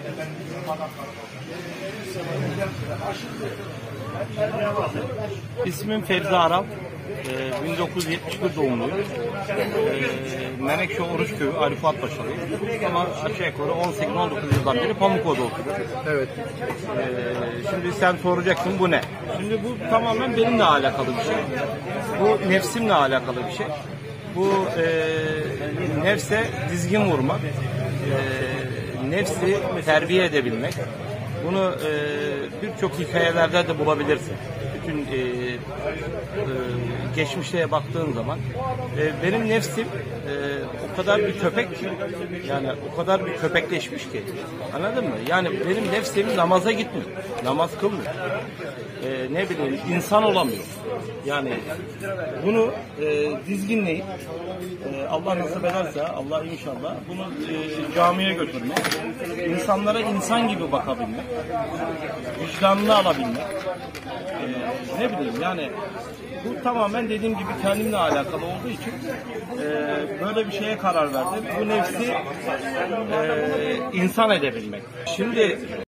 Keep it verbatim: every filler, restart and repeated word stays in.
İsmim Fevzi Aral. Ee, bin dokuz yüz yetmiş bir doğumluyum. Ee, Menekşe Oruçköy, Ali Fuat Paşalıyım. Ama aşağı yukarı on sekiz on dokuz yıldan beri Pamukova'da oturuyorum. Evet. Ee, şimdi sen soracaksın bu ne? Şimdi bu tamamen benimle alakalı bir şey. Bu nefsimle alakalı bir şey. Bu e, nefse dizgin vurmak, e, nefsi terbiye edebilmek. Bunu e, birçok hikayelerde de bulabilirsin. Bütün e, e, geçmişe baktığın zaman e, benim nefsim e, o kadar bir köpek ki, yani o kadar bir köpekleşmiş ki, anladın mı? Yani benim nefsim namaza gitmiyor, namaz kılmıyor, e, ne bileyim insan olamıyor. Yani bunu e, dizginleyip e, Allah nasip ederse, Allah inşallah bunu e, camiye götürmek, insanlara insan gibi bakabilmek, vicdanını alabilmek, e, ne bileyim yani bu tamamen dediğim gibi kendimle alakalı olduğu için e, böyle bir şeye karar verdim. Bu nefsi e, insan edebilmek. Şimdi